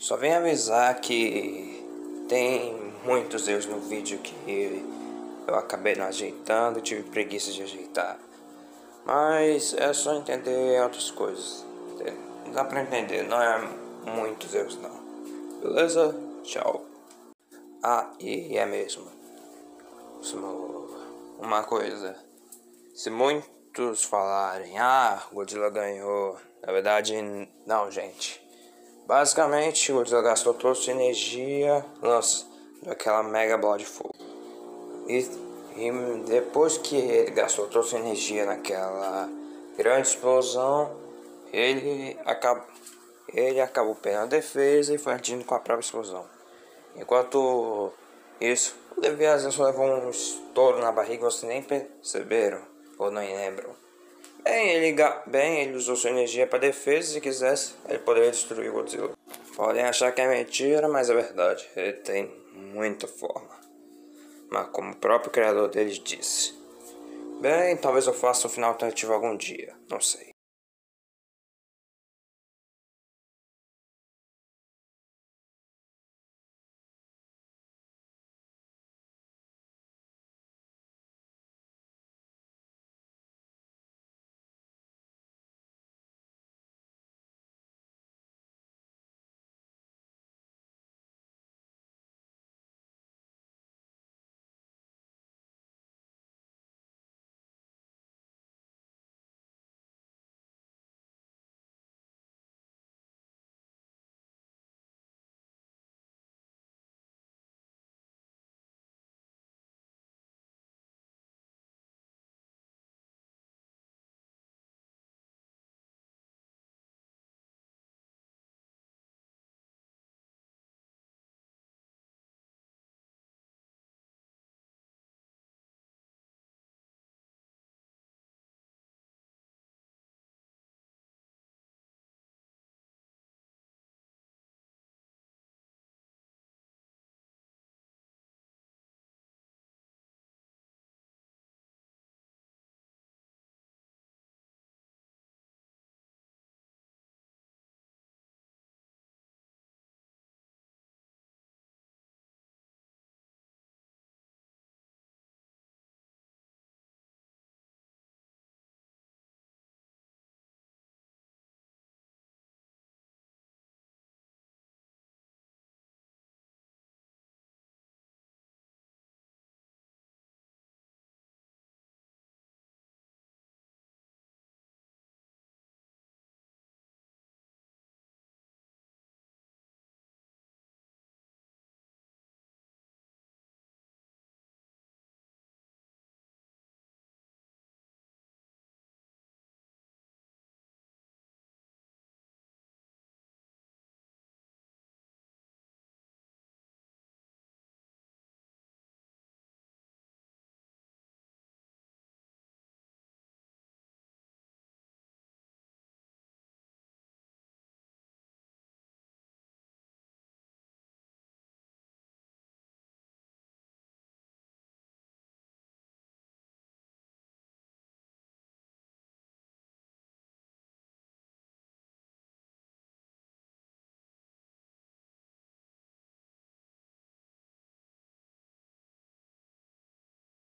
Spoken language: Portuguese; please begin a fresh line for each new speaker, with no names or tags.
Só vim avisar que tem muitos erros no vídeo que eu acabei não ajeitando, tive preguiça de ajeitar. Mas é só entender outras coisas. Dá pra entender, não é muitos erros não. Beleza? Tchau. Ah, e é mesmo. Uma coisa. Se muitos falarem, Godzilla ganhou. Na verdade, não, gente. Basicamente, o Godzilla gastou toda sua energia daquela mega bola de fogo. E depois que ele gastou toda sua energia naquela grande explosão, ele acabou perdendo a defesa e foi atingido com a própria explosão. Enquanto isso, o Leviathan só levou um estouro na barriga, vocês nem perceberam, ou nem lembram. Ele usou sua energia para defesa, se quisesse, ele poderia destruir o Godzilla. Podem achar que é mentira, mas é verdade, ele tem muita forma. Mas como o próprio criador deles disse. Bem, talvez eu faça um final alternativo algum dia, não sei.